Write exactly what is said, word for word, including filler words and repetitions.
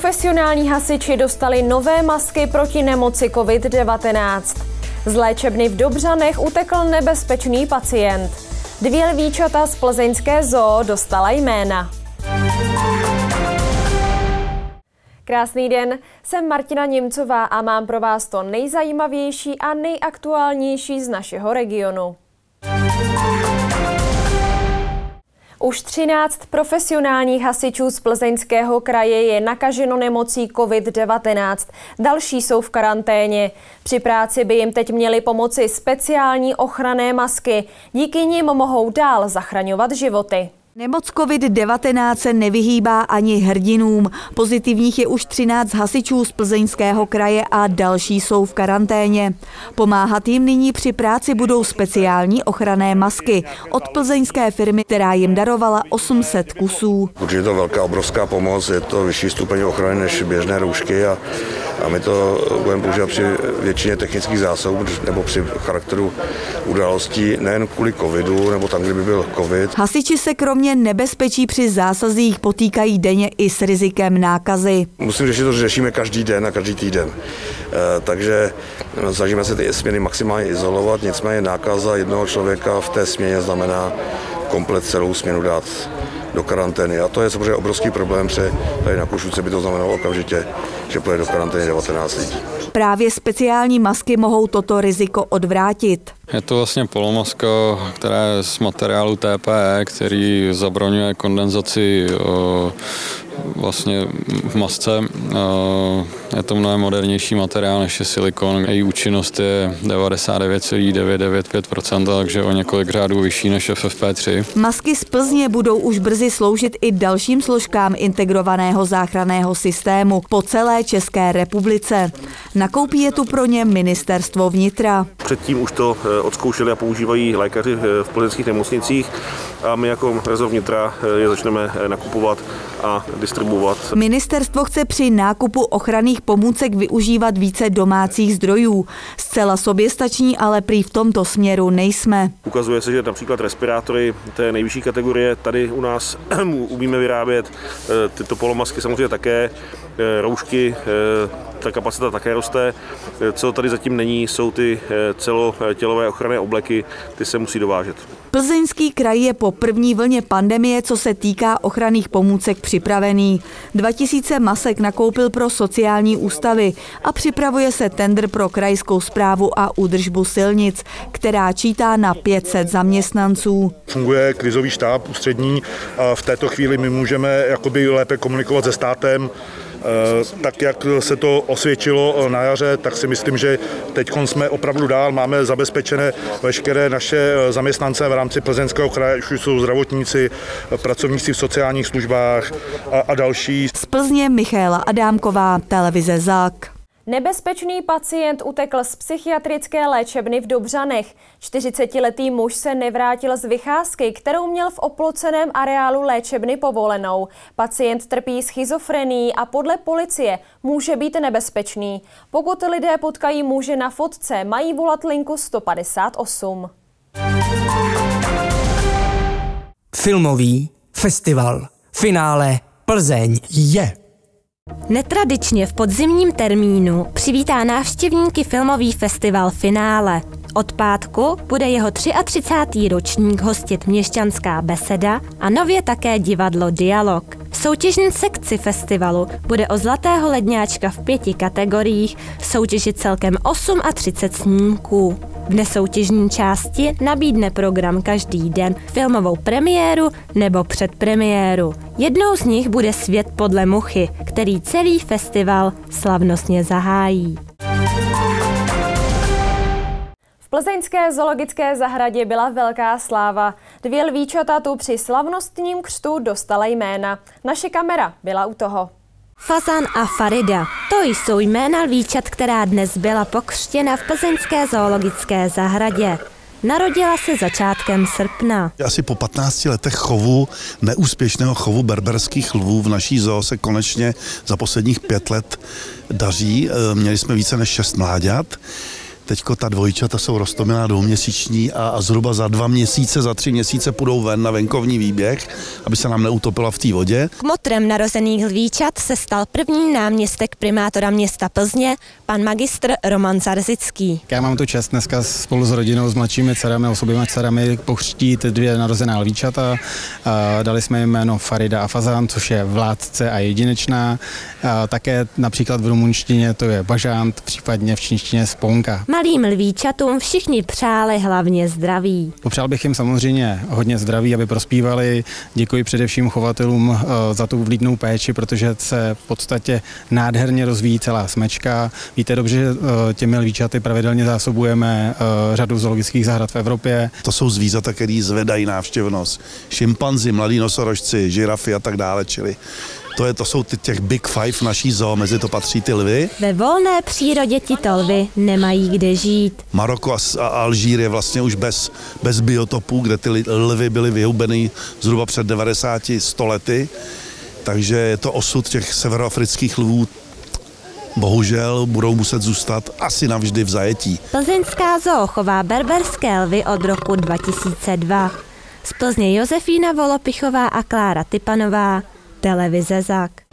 Profesionální hasiči dostali nové masky proti nemoci covid devatenáct. Z léčebny v Dobřanech utekl nebezpečný pacient. Dvě lvíčata z plzeňské zoo dostala jména. Krásný den, jsem Martina Němcová a mám pro vás to nejzajímavější a nejaktuálnější z našeho regionu. Už třináct profesionálních hasičů z Plzeňského kraje je nakaženo nemocí covid devatenáct. Další jsou v karanténě. Při práci by jim teď měly pomoci speciální ochranné masky. Díky nim mohou dál zachraňovat životy. Nemoc covid devatenáct se nevyhýbá ani hrdinům. Pozitivních je už třináct hasičů z Plzeňského kraje a další jsou v karanténě. Pomáhat jim nyní při práci budou speciální ochranné masky od plzeňské firmy, která jim darovala osm set kusů. Určitě je to velká, obrovská pomoc, je to vyšší stupeň ochrany než běžné roušky a, a my to budeme používat při většině technických zásahů nebo při charakteru událostí, nejen kvůli covidu nebo tam, kde by byl covid. Hasiči se kromě nebezpečí při zásazích potýkají denně i s rizikem nákazy. Musím říct, že to řešíme každý den a každý týden. E, takže snažíme se ty směny maximálně izolovat, nicméně nákaza jednoho člověka v té směně znamená komplet celou směnu dát do karantény. A to je samozřejmě obrovský problém, protože tady na Košuce by to znamenalo okamžitě, že půjde do karantény devatenáct lidí. Právě speciální masky mohou toto riziko odvrátit. Je to vlastně polomaska, která je z materiálu T P E, který zabraňuje kondenzaci vlastně v masce. Je to mnohem modernější materiál než je silikon. Její účinnost je devadesát devět celá devět devět pět procent, takže o několik řádů vyšší než F F P tři. Masky z Plzně budou už brzy sloužit i dalším složkám integrovaného záchranného systému po celé České republice. Nakoupí je tu pro ně ministerstvo vnitra. Předtím už to odzkoušeli a používají lékaři v plzeňských nemocnicích a my jako rezort vnitra je začneme nakupovat a distribuovat. Ministerstvo chce při nákupu ochranných pomůcek využívat více domácích zdrojů. Zcela soběstační, ale prý v tomto směru nejsme. Ukazuje se, že například respirátory té nejvyšší kategorie tady u nás umíme vyrábět, tyto polomasky samozřejmě také, roušky, ta kapacita také roste. Co tady zatím není, jsou ty celotělové ochranné obleky, ty se musí dovážet. Plzeňský kraj je po první vlně pandemie, co se týká ochranných pomůcek, připravený. dva tisíce masek nakoupil pro sociální ústavy a připravuje se tendr pro krajskou správu a údržbu silnic, která čítá na pět set zaměstnanců. Funguje krizový štáb ústřední a v této chvíli my můžeme jakoby lépe komunikovat se státem. Tak, jak se to osvědčilo na jaře, tak si myslím, že teď jsme opravdu dál, máme zabezpečené veškeré naše zaměstnance v rámci Plzeňského kraje, už jsou zdravotníci, pracovníci v sociálních službách a, a další. Z Plzně Michaela Adámková, televize Zák. Nebezpečný pacient utekl z psychiatrické léčebny v Dobřanech. čtyřicetiletý muž se nevrátil z vycházky, kterou měl v oploceném areálu léčebny povolenou. Pacient trpí schizofrenií a podle policie může být nebezpečný. Pokud lidé potkají muže na fotce, mají volat linku sto padesát osm. Filmový festival Finále Plzeň je. Netradičně v podzimním termínu přivítá návštěvníky filmový festival Finále. Od pátku bude jeho třicátý třetí ročník hostit Měšťanská beseda a nově také divadlo Dialog. V soutěžní sekci festivalu bude o Zlatého ledňáčka v pěti kategoriích soutěžit celkem třicet osm snímků. V nesoutěžní části nabídne program každý den filmovou premiéru nebo předpremiéru. Jednou z nich bude Svět podle Muchy, který celý festival slavnostně zahájí. V plzeňské zoologické zahradě byla velká sláva. Dvě lvíčata tu při slavnostním křtu dostala jména. Naše kamera byla u toho. Fazan a Farida, to jsou jména lvíčat, která dnes byla pokřtěna v plzeňské zoologické zahradě. Narodila se začátkem srpna. Asi po patnácti letech chovu, neúspěšného chovu berberských lvů v naší zoo se konečně za posledních pět let daří. Měli jsme více než šest mláďat. Teďko ta dvojčata jsou roztomilá dvouměsíční a, a zhruba za dva měsíce, za tři měsíce půjdou ven na venkovní výběh, aby se nám neutopila v té vodě. Kmotrem narozených lvíčat se stal první náměstek primátora města Plzně, pan magistr Roman Zarzický. Já mám tu čest dneska spolu s rodinou, s mladšími dcerami, osobními dcerami pokřtít dvě narozená lvíčata. Dali jsme jim jméno Farida a Fazan, což je vládce a jedinečná. Také například v rumunštině to je bažant, případně v čínštině sponka. Malým lvíčatům všichni přáli hlavně zdraví. Popřál bych jim samozřejmě hodně zdraví, aby prospívali. Děkuji především chovatelům za tu vlídnou péči, protože se v podstatě nádherně rozvíjí celá smečka. Víte dobře, že těmi lvíčaty pravidelně zásobujeme řadu zoologických zahrad v Evropě. To jsou zvířata, které zvedají návštěvnost. Šimpanzi, mladí nosorožci, žirafy a tak dále, čili To, je, to jsou ty, těch big five naší zoo, mezi to patří ty lvy. Ve volné přírodě tito lvy nemají kde žít. Maroko a Alžír je vlastně už bez, bez biotopů, kde ty lvy byly vyhubeny zhruba před devadesáti sto lety. Takže je to osud těch severoafrických lvů. Bohužel budou muset zůstat asi navždy v zajetí. Plzeňská zoo chová berberské lvy od roku dva tisíce dva. Z Plzně Josefína Volopichová a Klára Typanová, televize Zak.